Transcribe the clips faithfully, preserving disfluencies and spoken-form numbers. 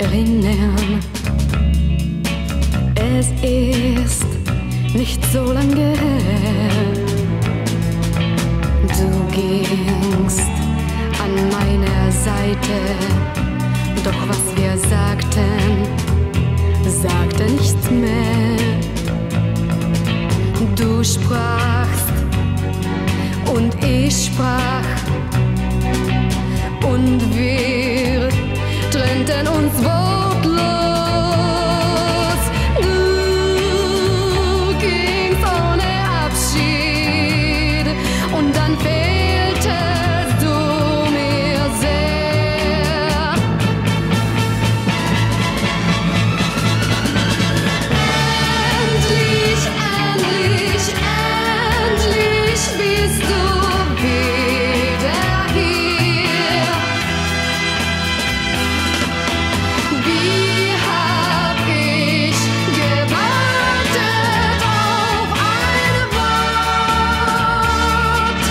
erinnern. Es ist nicht so lange her. Du gingst an meiner Seite, doch was wir sagten, sagte nichts mehr. Du sprachst und ich sprach und wir trennten uns wortlos. Du gingst ohne Abschied und dann fehltest du mir sehr. Endlich, endlich, endlich bist du wieder hier. Wie hab ich gewartet auf ein Wort.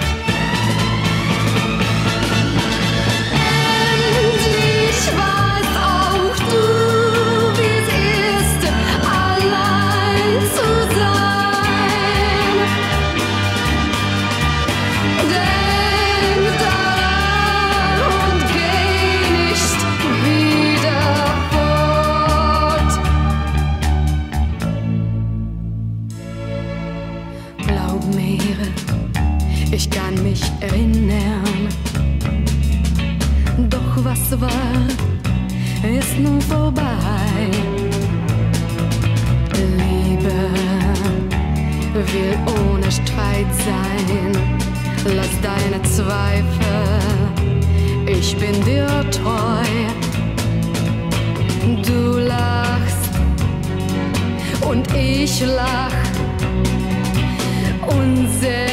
Endlich weißt auch du, wie es ist, allein zu sein. Denk daran und geh nicht wieder fort. Glaub mir, ich kann mich erinnern. Doch was war, ist nun vorbei. Liebe will ohne Streit sein. Lass deine Zweifel, ich bin dir treu. Du lachst und ich lach. Unser